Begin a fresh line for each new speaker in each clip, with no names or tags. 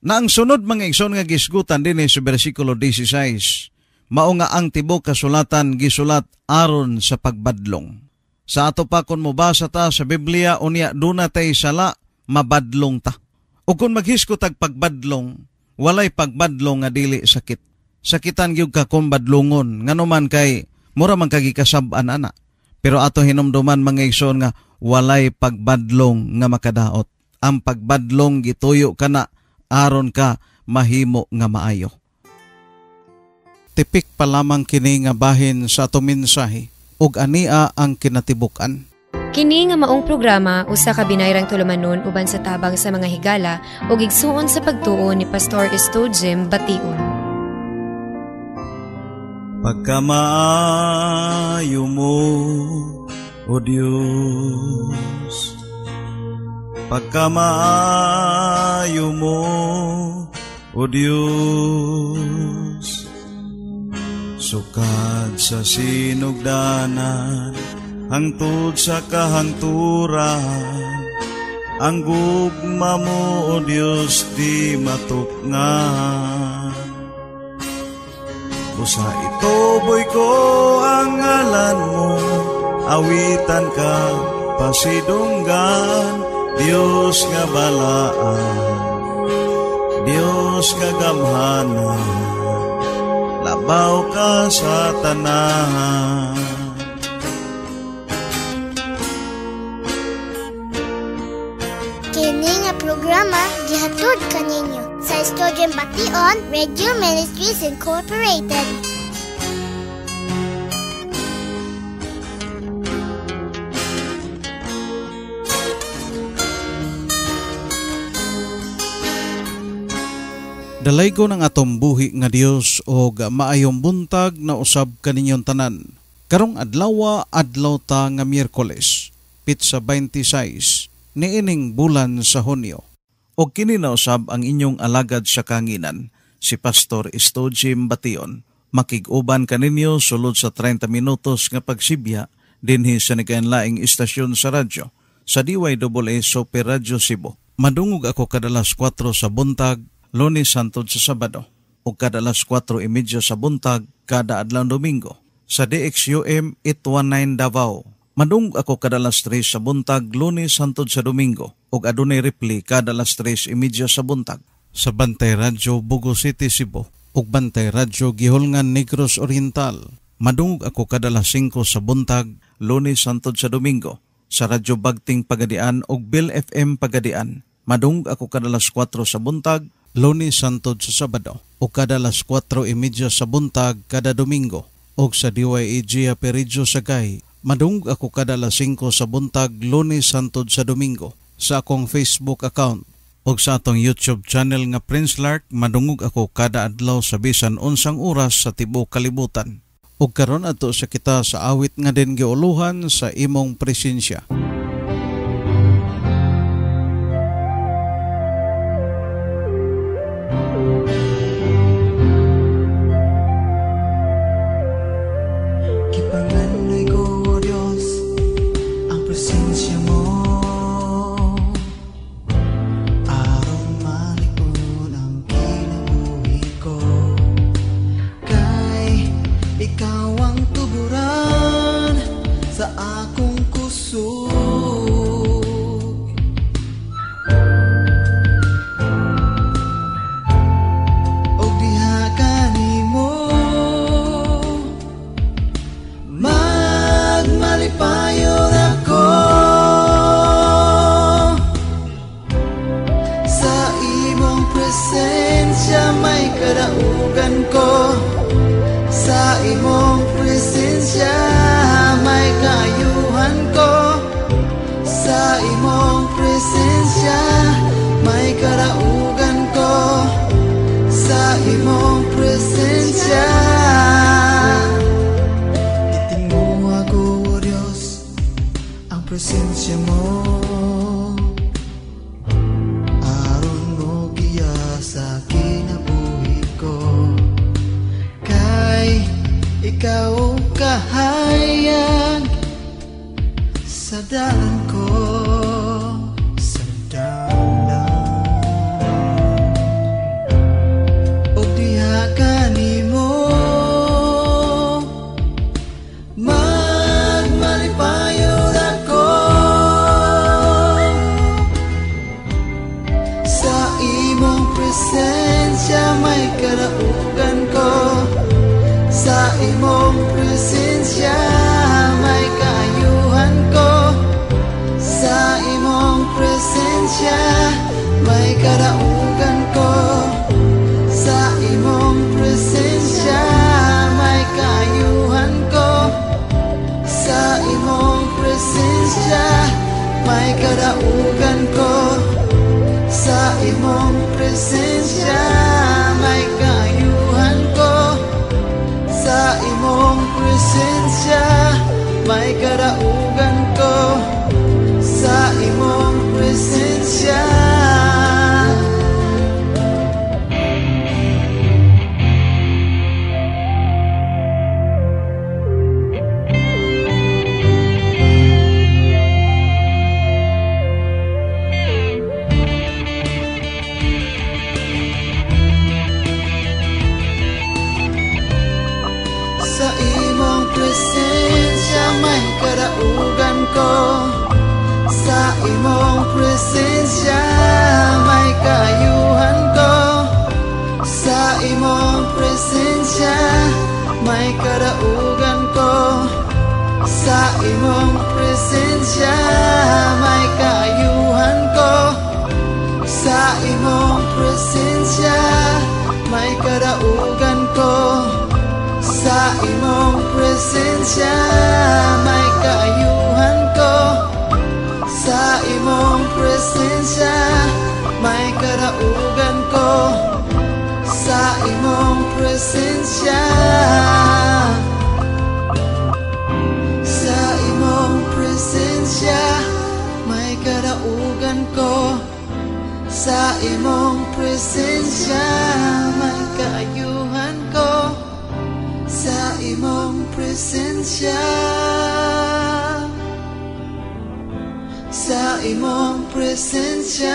Na ang sunod mga igsoon nga gisgutan din sa versikulo 16, mao nga ang tibok kasulatan gisulat aron sa pagbadlong. Sa ato pa kung mubasa ta sa Biblia, unya duna tay sala, mabadlong ta. O kung maghisko tag pagbadlong, walay pagbadlong nga dili sakit. Sakitan gyud ka kung badlongon, nganuman kay mura man kagikasab-an ana. Pero ato hinumduman mga igsoon nga walay pagbadlong nga makadaot. Ang pagbadlong gituyo kana aron ka mahimo nga maayo. Tipik pa lamang kini nga bahin sa ato mensahe ug ania ang kinatibukan.
Kini nga maong programa usa ka binayrang tulumanon uban sa tabang sa mga higala ug igsuon sa pagtuo ni Pastor Estojem Bation.
Pagkamaayo mo, O Diyos, pagkamaayo mo, O Diyos, sukad sa sinugdanan, hangtod sa kahangturan, ang gugma mo, O Diyos, di matukngan. Busa ituboy ko ang ngalan mo, awitan ka, pasidunggan, Diyos nga balaan, Diyos nga gamhanan, labaw ka sa tanan.
Kini nga programa gihatod kaninyo sa Estojem Bation Radio Ministries Incorporated.
Dalay ko ng atong buhi nga Dios o maayong buntag na usab kaninyong tanan. Karong adlaw ta nga Miyerkules, Pitsa 26, niining bulan sa Hunyo. O kininausab ang inyong alagad sa kanginan, si Pastor Estojem Bation. Makig-uban kaninyo sulod sa 30 minutos nga pagsibya dinhi sa nagainlaing istasyon sa radyo, sa DYAA Super Radio Cebu. Madungog ako kadalas 4 sa buntag, Lunes hangtod sa Sabado, o kadalas 4:30 sa buntag kada adlaw Domingo, sa DXUM 819 Davao. Madungog ako kadalas 3 sa buntag, Lunes hangtod sa Domingo, ug adunay replay kadalas 3:30 sa buntag sa Bantay Radyo Bugo City, Cebu, ug Bantay Radyo Gihulngan, Negros Oriental. Madungog ako kadalas 5 sa buntag, Lunes hangtod sa Domingo sa Radyo Bagting Pagadian ug Bill FM Pagadian. Madungog ako kadalas 4 sa buntag, Lunes hangtod sa Sabado, ug kadalas 4:30 sa buntag kada Domingo, ug sa DYAG Peridjo Sagay. Madungog ako kadalas 5 sa buntag, Lunes hangtod sa Domingo sa akong Facebook account ug sa atong YouTube channel nga Prince Lark. Madungog ako kada adlaw sa bisan unsang oras sa tibuok kalibutan. Ug karon adto sa kita sa awit nga din giuluhan sa imong presensya.
Presensya mo, aron mo giya sa kinabuhi ko, kay ikaw kahayag sa dalan ko, sa dalan. presensya may karaugan ko. Sa imong presensya may kaayuhan ko. Sa imong presensya may karaugan ko. Sa imong presensya may kaayuhan ko. Sa imong presensya may karaugan ko. Sa imong presensya may kaayuhan ko. Sa imong presensya may karaugan ko. Sa imong presensya. Sa imong presensya may karaugan ko. Sa imong presensya may kaayuhan ko. Sa imong presensya may karaugan ko. Sa imong presensya may kaayuhan ko. Sa imong presensya may karaugan ko. Sa imong presensya may kaayuhan ko. Sa imong presensya may karaugan ko. Sa imong presensya. Sa imong presensya may karaugan ko. Sa imong presensya may kaayuhan ko. Sa imong presensya. Sa imong presensya.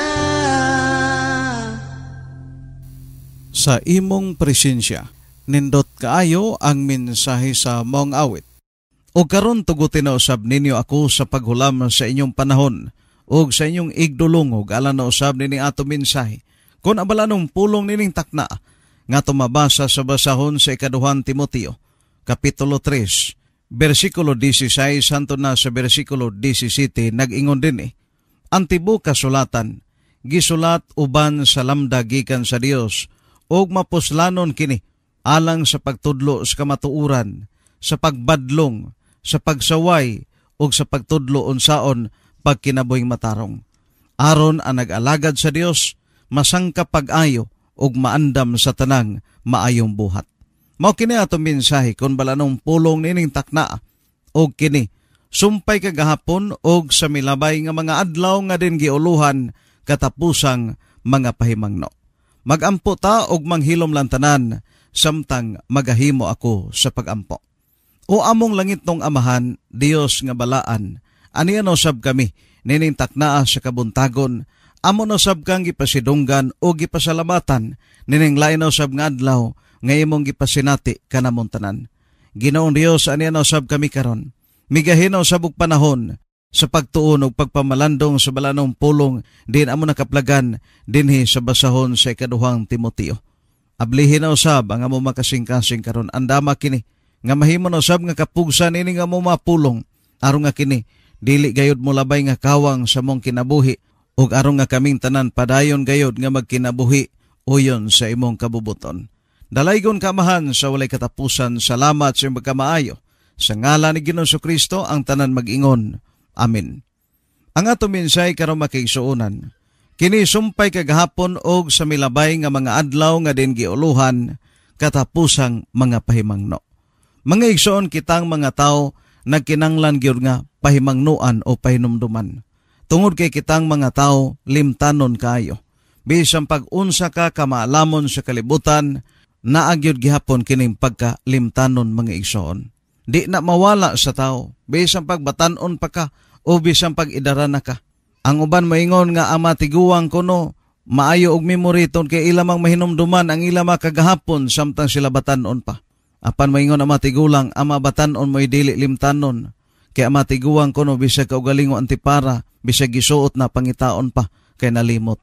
Sa imong presensya, nindot kaayo ang mensahe sa maong awit. O karon tugutin na usab ninyo ako sa paghulam sa inyong panahon o sa inyong igdulungog alang na usab nini ato mensahe. Kung abala nung pulong nining takna, nga tumabasa sa basahon sa ikaduhang Timoteo, Kapitulo 3, versikulo 16, santo na sa versikulo 17, nag-ingon din ang tibuok kasulatan, gisulat uban sa lamda gikan sa Dios, og mapuslanon kini, alang sa pagtudlo sa kamatuuran, sa pagbadlong, sa pagsaway, og sa pagtudlo unsaon pagkinabuhing matarong. Aron ang nag-alagad sa Dios, masangka pag-ayo, og maandam sa tanang maayong buhat. Mao kini atong mensahe kon balanong pulong nining takna og kini sumpay kagahapon og sa milabay nga mga adlaw nga din giuluhan katapusang mga pahimangno. Magampo ta og manghilom lang tanan samtang magahimo ako sa pagampo. O among langit nung amahan, Dios nga balaan, aniya no sab kami nining taknaa sa kabuntagon. Amo na sab kang gipasidunggan o gipasalamatan nining lain na sab nga adlaw nga imong gipasinati kanamong tanan. Ginoong Dios aniya na sab kami karon. Migahinaw sab og panahon sa pagtuon og pagpamalandong sa balanong pulong din amo nakaplagan dinhi sa basahon sa ikaduhang Timoteo. Ablihin na usab ang amo makasing-kasing karon. Andama kini nga mahimo na usab nga kapugsan ini nga amo mapulong aron nga kini dili gayud mo labay nga kawang sa mong kinabuhi. Ug aron nga kaming tanan padayon gayod nga magkinabuhi uyon sa imong kabubuton. Dalaygon kamahan sa walay katapusan, salamat sa imong pagkamaayo. Sa ngalan ni Ginoong Kristo ang tanan mag-ingon. Amen. Ang ato mensahe karon makiigsuonan. Kini sumpay kagahapon og sa milabay nga mga adlaw nga din giuluhan katapusang mga pahimangno. Mga igsoon kitang mga tao nagkinanglan gyud nga pahimangnuan o pahinumduman. Tungod kay kitang mga tao, limtanon kayo. Bisang pag-unsa ka kamaalamon sa kalibutan, naagyod gihapon kining pagka-limtanon mga igsoon. Di na mawala sa tao, bisang pagbatanon pa ka, o bisang pag-idara na ka. Ang uban maingon nga ama tiguang kuno, maayo og memoriton kay ilamang mahinumduman ang ilamang kagahapon samtang sila batanon pa. Apan maingon ama tigulang, ama batanon mo'y dili limtanon. Kaya matiguang ko no bisag kaugalingo antipara, bisag gisuot na pangitaon pa kay nalimot.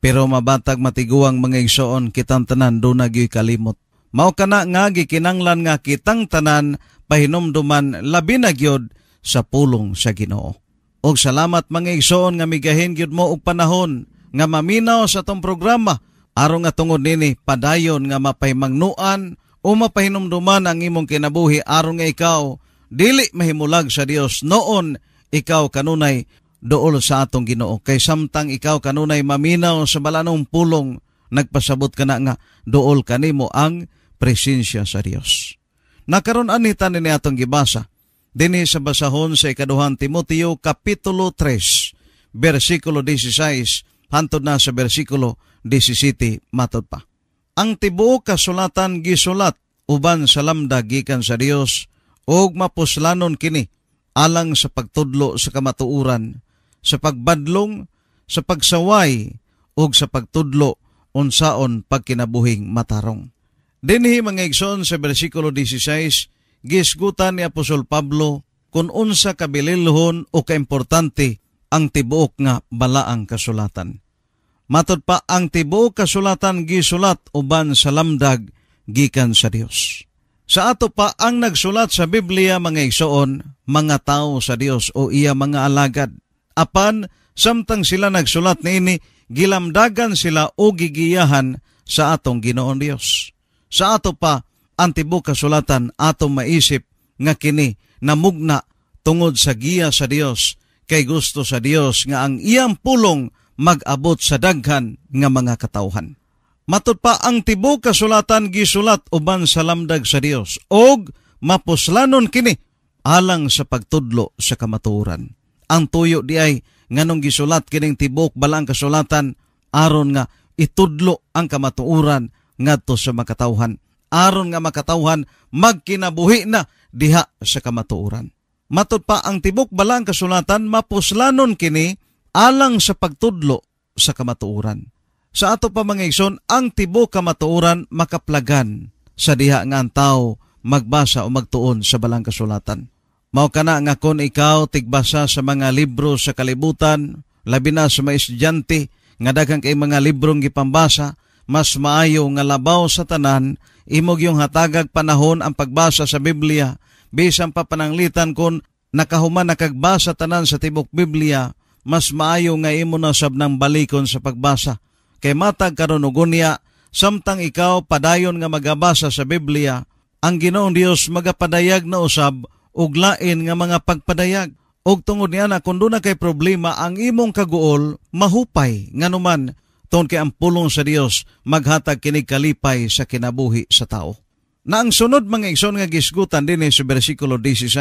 Pero mabatag matiguang mga igsoon kitang tanan do nagyoy kalimot. Mao kana nga gikinanglan nga kitang tanan pahinumduman labi na gyud sa pulong sa Ginoo. Og salamat mga igsoon nga migahin gyud mo og panahon nga maminaw sa tong programa aron nga tungod nini padayon nga mapahimangnuan o mapahinumduman ang imong kinabuhi aron nga ikaw dili mahimulag sa Dios noon ikaw kanunay dool sa atong Ginoo. Kay samtang ikaw kanunay maminaw sa balanong pulong nagpasabot ka na nga dool kanimo ang presensya sa Dios. Nakaron anita ni atong gibasa dinhi sa basahon sa ikaduhang Timoteo kapitulo 3 bersikulo 16 hantod na sa bersikulo 17 matod pa. Ang tibuok kasulatan gisulat uban sa lamdag gikan sa Dios og mapuslanon kini alang sa pagtudlo sa kamatuoran, sa pagbadlong, sa pagsaway ug sa pagtudlo unsaon pagkinabuhing matarong. Dinhi mga igsoon sa bersikulo 16 gisgutan ni Apostol Pablo kung unsa kabililhon o kaimportante ang tibuok nga balaang kasulatan. Matod pa ang tibuok kasulatan gisulat uban sa lamdag gikan sa Dios. Sa ato pa ang nagsulat sa Biblia mga igsoon, mga tao sa Dios o iya mga alagad. Apan samtang sila nagsulat niini gilamdagan sila o gigiyahan sa atong Ginoong Dios. Sa ato pa ang tibuok kasulatan atong maisip nga kini namugna tungod sa giya sa Dios kay gusto sa Dios nga ang iyang pulong mag-abot sa daghan nga mga katawhan. Matod pa ang tibuok kasulatan gisulat uban sa lamdag sa Dios og mapuslanon kini alang sa pagtudlo sa kamatuoran. Ang tuyo di ay nganong gisulat kining tibuok balang kasulatan aron nga itudlo ang kamatuoran ngadto sa makatawhan, aron nga makatawhan magkinabuhi na diha sa kamatuoran. Matod pa ang tibuok balang kasulatan mapuslanon kini alang sa pagtudlo sa kamatuoran. Sa ato pa mga igsoon, ang tibuok kamatuoran makaplagan sa diha nga ang tao magbasa o magtuon sa balang kasulatan. Mao kana nga kon ikaw tigbasa sa mga libro sa kalibutan, labi na sa mga estudyante nga daghang kay mga librong gipambasa, mas maayo nga labaw sa tanan imog yung hatagag panahon ang pagbasa sa Biblia bisan pa pananglitan kon nakahuman nakagbasa tanan sa tibuok Biblia, mas maayo nga imo na sabnang balikon sa pagbasa. Kay matag karon ug unya samtang ikaw padayon nga magabasa sa Biblia, ang Ginoong Dios magapadayag na usab og lain nga mga pagpadayag. Og tungod niana kun dunay kay problema ang imong kaguol, mahupay nganuman tungod kay ang pulong sa Dios maghatag kini kalipay sa kinabuhi sa tao. Na ang sunod mga igsoon nga gisgutan dinhi sa bersikulo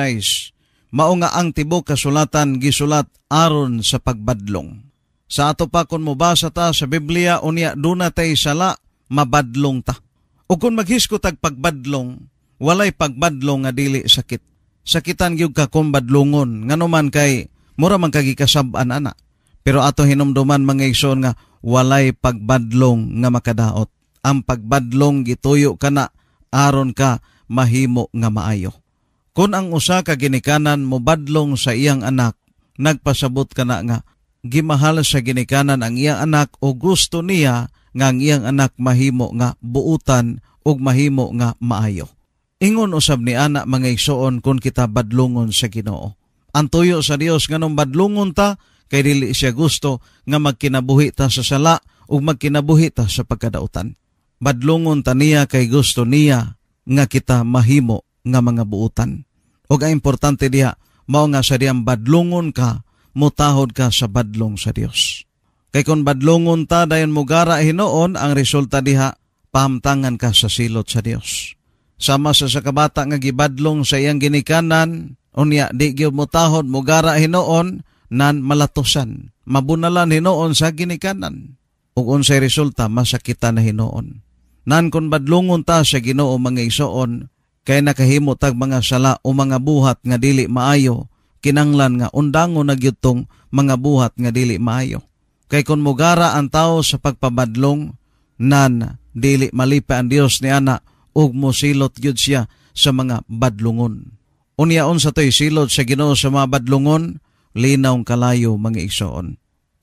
16, mao nga ang tibuok kasulatan gisulat aron sa pagbadlong. Sa ato pa kung mubasa ta sa Biblia unya duna tay sala mabadlong ta. O kung maghisko tag pagbadlong, walay pagbadlong nga dili sakit. Sakitan gyud ka kung badlongon nganuman kay mura man kagikasab-an ana. Pero ato hinumduman mga igsoon nga walay pagbadlong nga makadaot. Ang pagbadlong gituyo kana aron ka mahimo nga maayo. Kung ang usa ka ginikanan mo badlong sa iyang anak, nagpasabot kana nga gimahal sa ginikanan ang iyang anak o gusto niya nga ang iyang anak mahimo nga buutan ug mahimo nga maayo. Ingon usab ni ana mga igsoon kung kita badlungon sa Ginoo. Ang tuyo sa Dios nganong badlungon ta kay dili siya gusto nga magkinabuhi ta sa sala ug magkinabuhi ta sa pagkadautan. Badlungon ta niya kay gusto niya nga kita mahimo nga mga buutan. Ug ang importante diha mao nga sa diyang badlungon ka, mutahod ka sa badlong sa Dios. Kay kung badlongon ta dayon mugara hinoon, ang resulta diha pahamtangan ka sa silot sa Dios. Sama sa kabata nga gibadlong sa iyang ginikanan, unya di gyud mutahod mugara hinoon nan malatosan, mabunalan hinoon sa ginikanan. Ug unsay resulta masakitan na hinoon. Nan kung badlongon ta sa Ginoo mga igsoon, kay nakahimo tag mga sala o mga buhat nga dili maayo, kinanglan nga undangon na gyud tong mga buhat nga dili maayo. Kay kun mugara ang tao sa pagpabadlong, nan dili malipa ang Dios ni ana ug mosilot gyud siya sa mga badlungon. Unyaon sa toy silot sa Ginoo sa mga badlungon, linaw kalayo mga igsoon.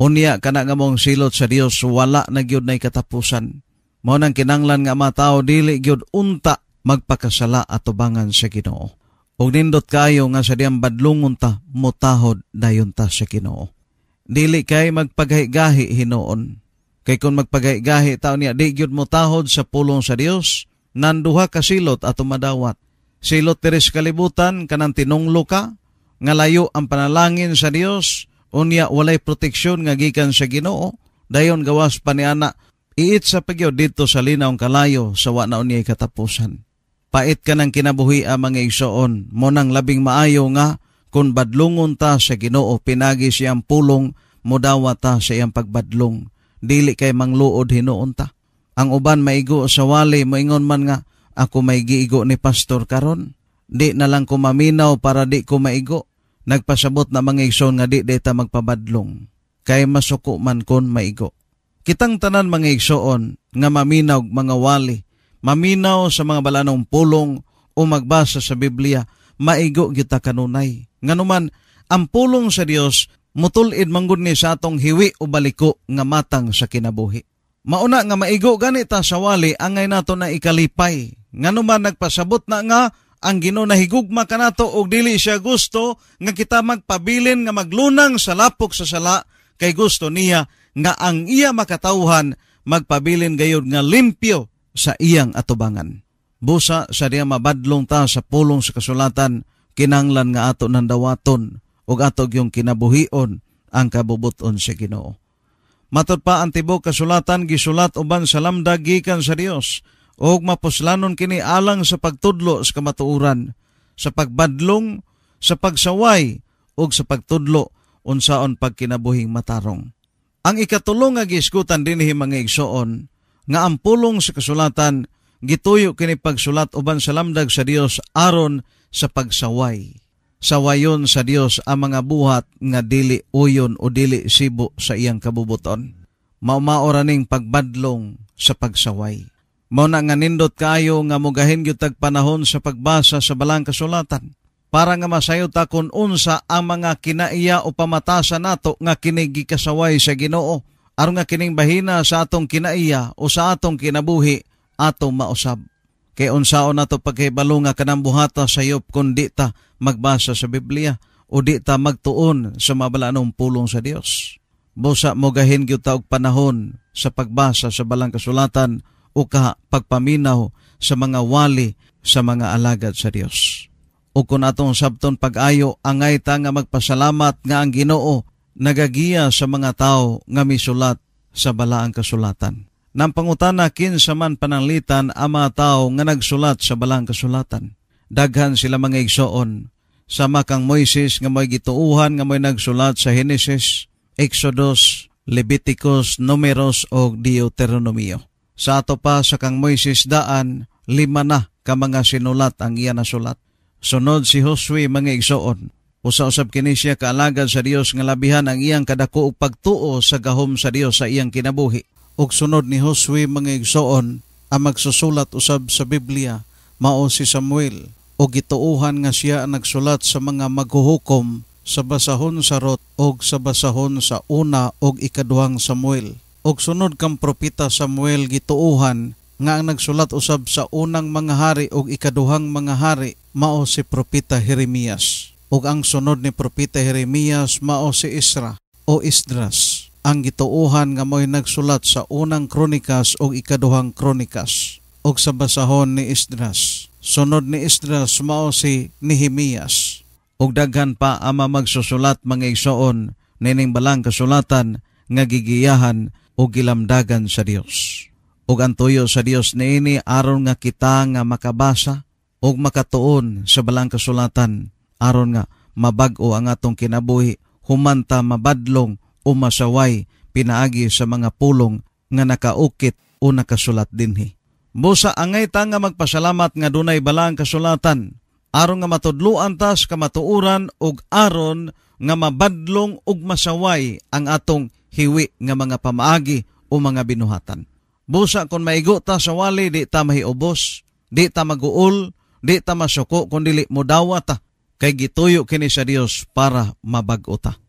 Unya kana nga mong silot sa Dios wala na gyud nay katapusan. Mao nang kinanglan nga mga tao dili gyud unta magpakasala atubangan sa Ginoo. Ug nindot kayo nga sa diyang badlungon ta mutahod dayon ta sa Ginoo. Dili kay magpagahi-gahi hinuon. Kay kung magpagahi-gahi taon niya di gyud mutahod sa pulong sa Dios, nanduha ka silot ato madawat. Silot diri sa kalibutan kanang tinunglo ka nga layo ang panalangin sa Dios, unya walay proteksyon nga gikan sa Ginoo, dayon gawas pa ni ana iit sa pagyo dito sa linaw kalayo sa wa na unyay katapusan. Pait ka ng kinabuhi mga igsoon, mo nang labing maayo nga kung badlungon ta sa Ginoo pinagi siyang pulong mudawa ta sa iyang pagbadlong, dili kay mangluod hinuon ta. Ang uban maigo sa wali moingon man nga ako may giigo ni pastor karon, di na lang ko maminaw para di ko maigo. Nagpasabot na mga igsoon nga di ta magpabadlong kay masuko man kon maigo. Kitang tanan mga igsoon nga maminaw mga wali, maminaw sa mga balanong pulong o magbasa sa Biblia, maigo kita kanunay. Nganuman, ang pulong sa Dios mutulid manggod ni sa atong hiwi o baliko nga matang sa kinabuhi. Mauna nga maigo ganita sa wali angay nato na ikalipay. Nganuman nagpasabot na nga ang Ginoo nahigugma kanato og dili siya gusto nga kita magpabilin nga maglunang sa lapok sa sala, kay gusto niya nga ang iya makatawhan magpabilin gayud nga limpyo sa iyang atubangan. Busa sa diya mabadlong ta sa pulong sa kasulatan, kinanglan nga ato nandawaton ug ato yung kinabuhion ang kabubuton sa Ginoo. Matod pa ang tibok kasulatan gisulat uban sa lamdag gikan sa Dios ug mapuslanon kini alang sa pagtudlo sa kamatuoran, sa pagbadlong, sa pagsaway ug sa pagtudlo unsaon pagkinabuhing matarong. Ang ikatulong nga gisgutan dinhi mga igsoon nga ang pulong sa kasulatan gituyo kini pagsulat uban sa lamdag sa Dios aron sa pagsaway. Sawayon sa Dios ang mga buhat nga dili uyon o dili sibo sa iyang kabubuton. Mao-mao ning pagbadlong sa pagsaway. Mao na nga nindot kayo nga mugahin gyud tag panahon sa pagbasa sa balang kasulatan para nga masayod ta kun unsa ang mga kinaiya o pamatasan nato nga kini gikasaway sa Ginoo aron nga kining bahina sa atong kinaiya o sa atong kinabuhi atong mausab. Kay unsaon nato pagkahibalo nga kanang buhata sayop kun di ta magbasa sa Biblia o di ta magtuon sa mabalanong pulong sa Dios. Busa mugahin gyud ta og panahon sa pagbasa sa balang kasulatan o pagpaminaw sa mga wali sa mga alagad sa Dios. O kung atong sabton pag-ayo, angay ta nga magpasalamat nga ang Ginoo nagagiya sa mga tao nga misulat sa balaang kasulatan. Nang pangutana kinsa man pananglitan ang mga tao nga nagsulat sa balaang kasulatan. Daghan sila mga igsoon. Sama kang Moises nga may gituuhan nga may nagsulat sa Genesis, Exodus, Leviticus, Numeros o Deuteronomio. Sa ato pa sa kang Moises daan, 5 na ka mga sinulat ang iya nasulat. Sunod si Josue mga igsoon. Usa-usab kini siya kaalagad sa Dios nga labihan ang iyang kadako ug pagtuo sa gahom sa Dios sa iyang kinabuhi. Ug sunod ni Josue mga igsoon ang magsusulat usab sa Biblia mao si Samuel. O gituuhan nga siya ang nagsulat sa mga maghuhukom sa basahon sa Rut og sa basahon sa una og ikaduhang Samuel. Og sunod kang propeta Samuel gituuhan nga ang nagsulat usab sa unang mga hari og ikaduhang mga hari mao si propeta Jeremias. Ug ang sunod ni propeta Jeremias mao si Isra o Esdras. Ang gituuhan nga mo'y nagsulat sa unang Kronikas og ikaduhang Kronikas og sa basahon ni Esdras. Sunod ni Esdras mao si Nehemias. Ug daghan pa ama magsusulat mga igsoon nining balang kasulatan nga gigiyahan o gilamdagan sa Dios. Ug ang tuyo sa Dios niini aron nga kita nga makabasa ug makatuon sa balang kasulatan aron nga mabag-o ang atong kinabuhi human ta mabadlong o masaway pinaagi sa mga pulong nga nakaukit o nakasulat dinhi. Busa angay ta nga magpasalamat nga dunay balang kasulatan aron nga matudluan ta sa kamatuoran ug aron nga mabadlong ug masaway ang atong hiwi nga mga pamaagi o mga binuhatan. Busa kung maigo ta sa wali di ta mahiubos, di ta maguol, di ta masuko kung dili modawa ta kay gituyo kini sa Dios para mabag-o ta.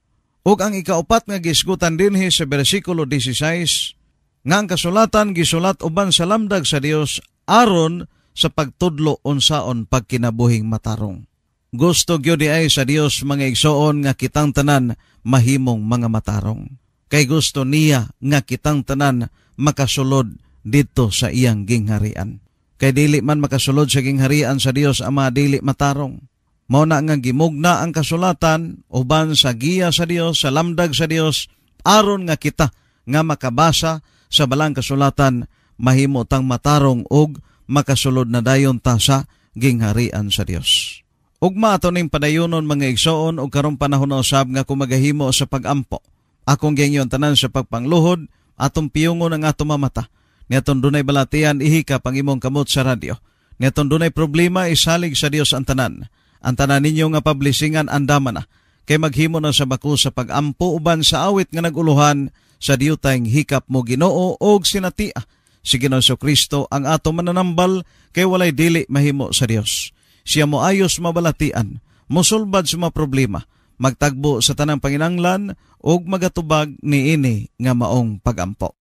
Ug ang ikaupat nga gisgutan dinhi sa bersikulo 16, nga ang kasulatan gisulat uban sa lamdag sa Dios aron sa pagtudlo unsaon pagkinabuhing matarong. Gusto gyud ay sa Dios mga igsoon nga kitang tanan mahimong mga matarong. Kay gusto niya nga kitang tanan makasulod dito sa iyang gingharian. Kay dili man makasulod sa gingharian sa Dios Ama dili matarong. Mao na nga gimugna ang kasulatan uban sa giya sa Dios, sa lamdag sa Dios, aron nga kita nga makabasa sa balang kasulatan mahimo tang matarong og makasulod na dayon ta sa gingharian sa Dios. Ugma ato ning padayonon mga igsoon og karong panahon na usab nga kumagahimo sa pagampo. Akong gingyon tanan sa pagpangluhod, atong piyungon ang atong mamata. Niaton dunay balatian ihika pang imong kamot sa radyo. Niaton dunay problema isalig sa Dios ang tanan. Ang tanan ninyo nga publishingan andama na. Kay maghimo na sa bako sa pagampo uban sa awit nga naguluhan sa diyutayng hikap mo Ginoo og sinatia. Si Ginoong Kristo ang ato mananambal kay walay dili mahimo sa Dios. Siya mo ayos mabalatian, mosulbad sa mga problema, magtagbo sa tanang panginanglan og magatubag niini nga maong pagampo.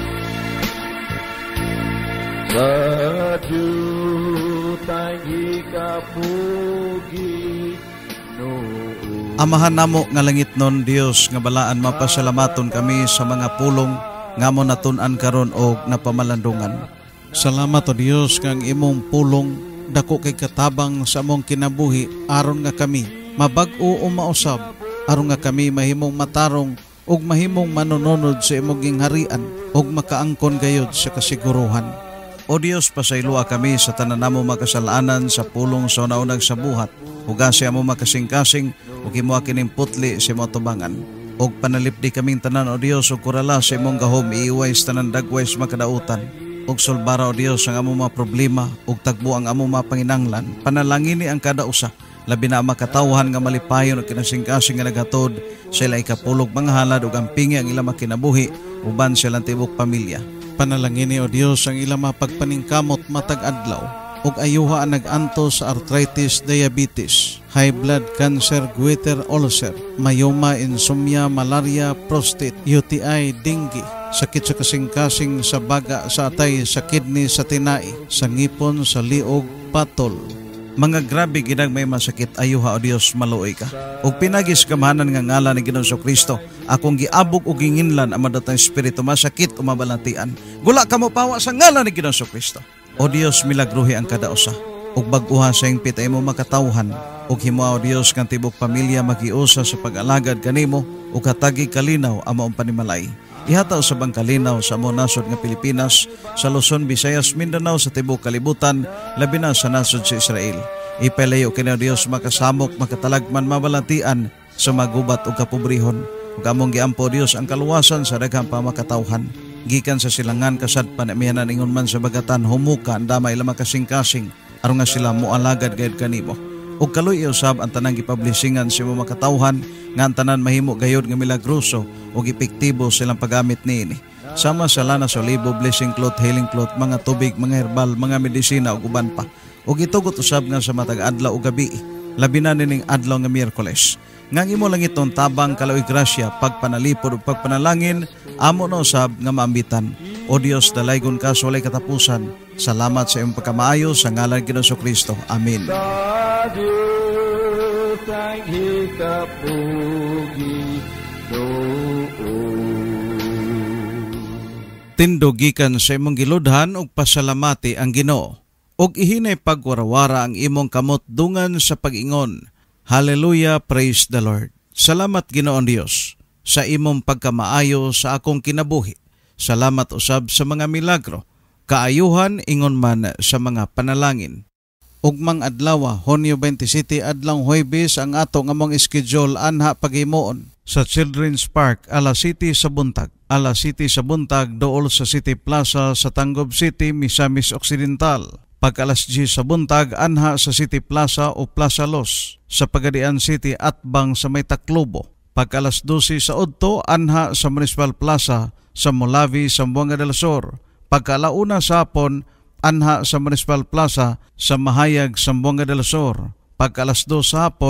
Sa diyutayng hikapugi noon.
Amahan namo nga langit non Dios nga balaan mapasalamaton kami sa mga pulong nga mo natun-an karon og napamalandungan. Salamat o Dios kang imong pulong dako kay katabang sa among kinabuhi aron nga kami mabag-o o mausab aron nga kami mahimong matarong ug mahimong manununod sa imong gingharian ug makaangkon gayud sa kasiguruhan. O Dios, pasaylua kami sa tanan namo makasalanan sa pulong sa naunag sa buhat. Hugasi amo makasing-kasing ug himuha kining putli sa imong tubangan. Og panalipdi kaming tanan o Dios ug kurala sa imong gahom iiway sa tanan dagways makadautan. Og sulbara o Dios ang among mga problema ug tagbo ang among mga panginanglan. Panalangini ang kada usa. Labi na makatawhan nga malipayon ug kinasing-kasing nga naghatod sa ilay kapulog mga halad ug ang pingi ang ilang makinabuhi uban silang tibok pamilya. Panalangini o Dios ang ilang mapagpaningkamot matag adlaw ug ayuha ang nag-anto sa arthritis, diabetes, high blood cancer, goiter, ulcer, mayoma, insomnia, malaria, prostate, UTI, dengue, sakit sa kasing-kasing sa baga, sa atay, sa kidney, sa tinai, sa ngipon, sa liog, patol. Mga grabe ginag may masakit, ayuha o Dios maluoy ka. Ug pinagis kamahanan nga ngalan ni Ginoong Kristo, akong giabog ug ginginlan ang madatang espiritu masakit o mabalatian. Gula ka mo pawa sa ngalan ni Ginoong Kristo. O Dios, milagruhi ang kada usa. Ug bag-uha sa iyong pitay mo makatawhan. Ug himuha o Dios kang tibok pamilya magiusa sa pag-alagad kanimo ug katagi kalinaw ang maong panimalay. Ihataw sa bang kalinaw sa among nasod nga Pilipinas, sa Luzon, Visayas, Mindanao, sa tibok kalibutan, labi na sa nasod sa Israel. Ipalayo kini o Dios makasamok, makatalagman, mabalatian sa magubat ug kapobrehon. Ug among giampo Dios ang kaluwasan sa daghang pamakatawhan. Gikan sa silangan kasadpan amihanan ingon man sa bagatan humuka andama ila makasing-kasing aron nga sila moalagad gayud kanimo. Ug kaloy usab ang tanang gipublishingan sa imong makatawhan nga ang tanan mahimo gayud nga milagroso ug epektibo silang paggamit niini. Sama sa lana sa olibo, blessing cloth, healing cloth, mga tubig, mga herbal, mga medisina ug uban pa. Ug itugot usab nga sa matag adlaw ug gabi, labi na nining adlaw nga Miyerkules. Nga imo lang itong tabang kaloy grasya, pagpanalipod ug pagpanalangin, amo na usab nga maambitan. O Dios, dalaygon ka sa walay katapusan. Salamat sa iyong pagkamaayo sa ngalan ni Ginoong Kristo. Amen. Tindugikan sa imong giludhan ug pasalamati ang Ginoo. Ug ihinay pagwarawara ang imong kamot dungan sa pag-ingon. Hallelujah, praise the Lord. Salamat Ginoong Dios sa imong pagkamaayo sa akong kinabuhi. Salamat usab sa mga milagro, kaayuhan ingon man sa mga panalangin. Ugmang adlaw, Hunyo 27 adlaw Huwebes ang ato nga mong schedule anha paghimuon sa Children's Park alas 7 sa buntag. Alas 7 sa buntag dool sa City Plaza sa Tanggob City, Misamis Occidental. Pag alas 10 sa buntag anha sa City Plaza o Plaza Los sa Pagadian City atbang sa may Taclobo. Pag alas 12 sa Udto anha sa Municipal Plaza sa Molavi, Zamboanga del Sur. Pagkalauna sa hapon, anha sa Municipal Plaza sa Mahayag, Zamboanga del Sur. Pagka alas 2 sa hapon,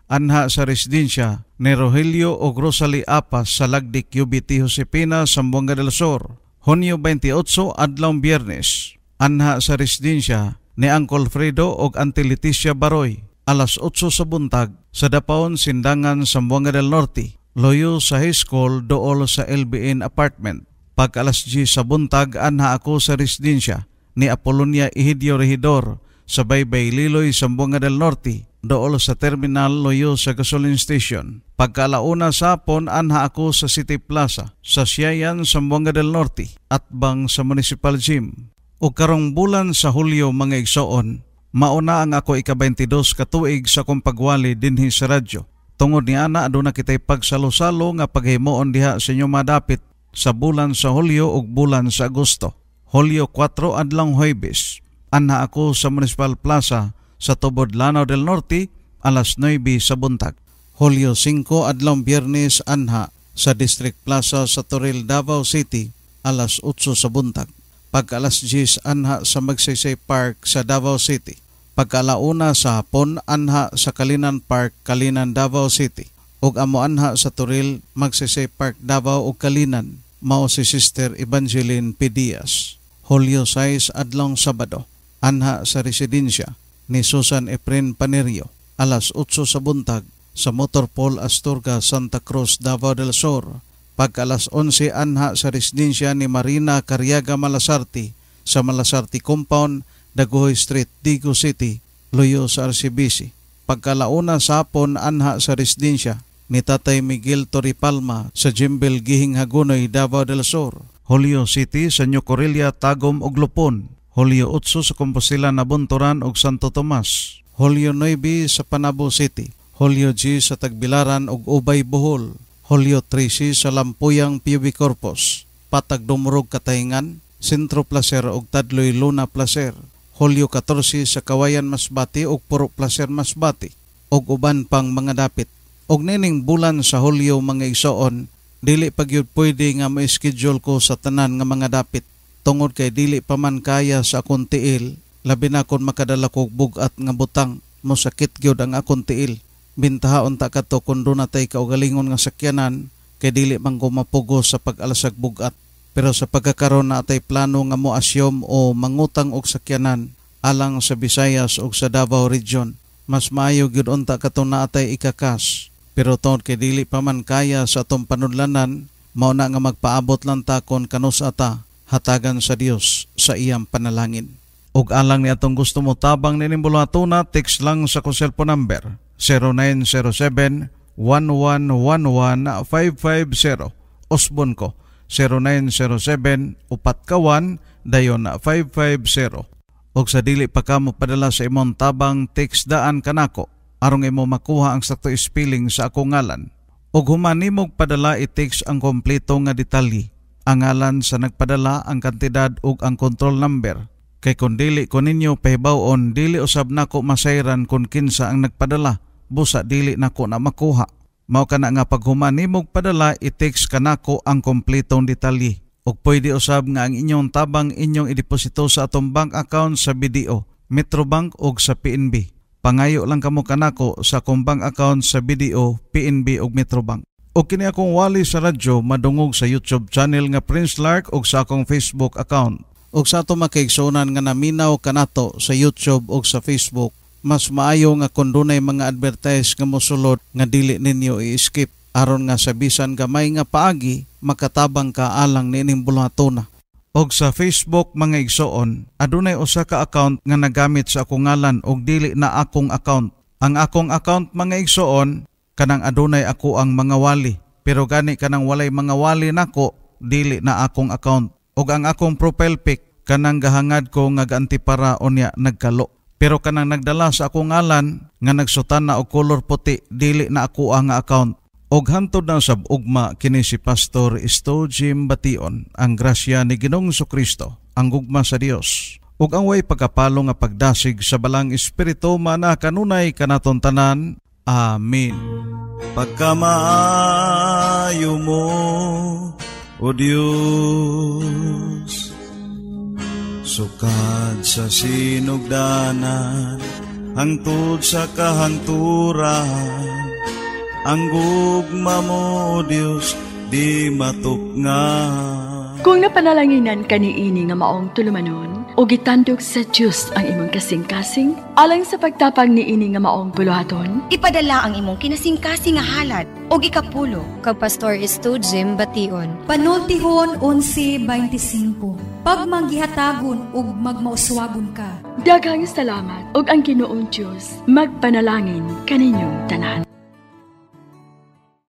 anha sa residensya ni Rogelio o Rosalie Apas sa Lagdik UBT Josepina, Zamboanga del Sur. Hunyo 28 adlaw Biyernes, anha sa residensya ni Uncle Fredo o Auntie Leticia Baroy, alas 8 sa buntag sa Dapaon, Sindangan, Zamboanga del Norte, loyo sa high school dool sa LBN apartment. Pag alas 10 sa buntag, anha ako sa residensya ni Apolonia Egidio Regidor sa Baybay Liloy, Zamboanga del Norte, dool sa terminal loyo sa gasoline station. Pagkalauna sa hapon, anha ako sa City Plaza sa Siayan, Zamboanga del Norte, atbang sa Municipal Gym. O karong bulan sa Hulyo mga igsoon, mauna ang ako ika-22 katuig sa kong pagwali dinhi sa radyo. Tungod ni ana aduna kitay pagsalo-salo nga paghimoon diha sa inyo madapit sa bulan sa Hulyo ug bulan sa Agosto. Hulyo 4 adlaw Huwebes, anha ako sa Municipal Plaza sa Tubod, Lanao del Norte, alas 9 sa buntag. Hulyo 5 adlaw Biyernes, anha sa District Plaza sa Toril, Davao City, alas 8 sa buntag. Pag alas 10, anha sa Magsaysay Park sa Davao City. Pagkalauna sa hapon, anha sa Kalinan Park, Kalinan, Davao City. Ug amo anha sa Toril, Magsaysay Park, Davao ug Kalinan, mao si Sister Evangeline P. Diaz. Hulyo 6 adlaw Sabado, anha sa residensya ni Susan Efren Panerio, alas 8 sa buntag sa Motorpol Astorga, Santa Cruz, Davao del Sur. Pag alas 11, anha sa residensya ni Marina Cariaga Malasarte sa Malasarte Compound, Daguhoy Street, Digo City, loyo sa RCBC. Pagkalauna sa hapon, anha sa residensya ni Tatay Miguel Toripalma sa Jimbel Gihing Hagunoy, Davao del Sur. Hulyo City sa New Corelia, Tagum ug Lupon. Hulyo 8 sa Compostela, Nabunturan ug Santo Tomas. Hulyo 9 sa Panabo City. Hulyo 10 sa Tagbilaran ug Ubay, Bohol. Hulyo 13 sa Lampuyang, Piubi Corpus. Patag Dumurog, Katayngan, Sentro Placer ug Tadloy, Luna Placer. Hulyo 14 sa Kawayan, Masbati ug Puro Placer, Masbati ug uban pang mga dapit. Og nining bulan sa Hulyo mga igsoon, dili pagyud pwede nga ma-schedule ko sa tanan nga mga dapit. Tungod kay dili pa man kaya sa akong tiil, labi na kon makadala kog bugat nga butang, mosakit gyud ang akong tiil. Bintahaon ta kadto kun do natay kaugalingon nga sakyanan, kay dili man ko mapugos sa pag-alasag bugat. Pero sa pagkakaroon na atay plano nga moasyom o mangutang og sakyanan alang sa Visayas ug sa Davao Region, mas maayo gyud unta kadto na atay ikakas. Pero tungod kay dili pa man kaya sa atong panudlanan, mao na nga magpaabot lang ta kon kanus ata hatagan sa Dios sa iyang panalangin. Ug alang ni atong gusto mo tabang nining bulatuna, text lang sa akong cellphone number 0907-1111-550. Osbon ko 0907-451-550. Ug sa dili pa ka mo padala sa imong tabang, text daan kanako arong imo makuha ang sakto spelling sa akong ngalan. Ug human nimog padala, i-text ang kompleto nga detalye, ang ngalan sa nagpadala, ang kantidad ug ang control number. Kay kung dili ko ninyo pahibaw-on, dili usab nako masayran kung kinsa ang nagpadala, busa dili nako na makuha. Mao kana nga pag human nimog padala, i-text kanako ang kompletong detalye. Ug pwede usab nga ang inyong tabang inyong ideposito sa atong bank account sa BDO, Metrobank ug sa PNB. Pangayo lang kamo kanako sa akong bank account sa BDO, PNB ug Metrobank. O kini akong wali sa radyo madungog sa YouTube channel nga Prince Lark ug sa akong Facebook account. Ug sa ato makaigsunan nga naminaw kanato sa YouTube ug sa Facebook, mas maayo nga kung dunay mga advertise nga mosulod nga dili ninyo i-skip aron nga sa bisan gamay nga paagi makatabang ka alang nining bulatuna. Og sa Facebook mga igsoon, adunay usa ka account nga nagamit sa akong ngalan og dili na akong account. Ang akong account mga igsoon, kanang adunay ako ang mga wali, pero gani kanang walay mga wali nako, dili na akong account. Og ang akong profile pic, kanang gahangad ko nga gaantipara o niya nagkalo. Pero kanang nagdala sa akong ngalan nga nagsutan na og color puti, dili na ako ang account. Og hantod na sab ugma kini si Pastor Stodjem Bation, ang grasya ni Ginoong Jesucristo, ang gugma sa Dios, ug ang way pagkapalo nga pagdasig sa balang espiritu mana kanunay kanaton tanan. Amen.
Pagkamaayo mo, O Dios, sukad sa sinugdanan, hangtod sa kahanturan, ang gugma mo, O Dios, di matuknga.
Kung napanalanginan ka niini nga maong tulumanon, o gitandog sa Diyos ang imong kasing-kasing, alang sa pagtapang niini nga maong buluhaton,
ipadala ang imong kinasing-kasing nga halad o gikapulo.
Kag Pastor Estojem Bation.
Panultihon 11:25. Pag manggihatagon ug magmauswagon ka.
daghang salamat ug ang Ginoong Diyos magpanalangin kaninyong tanan.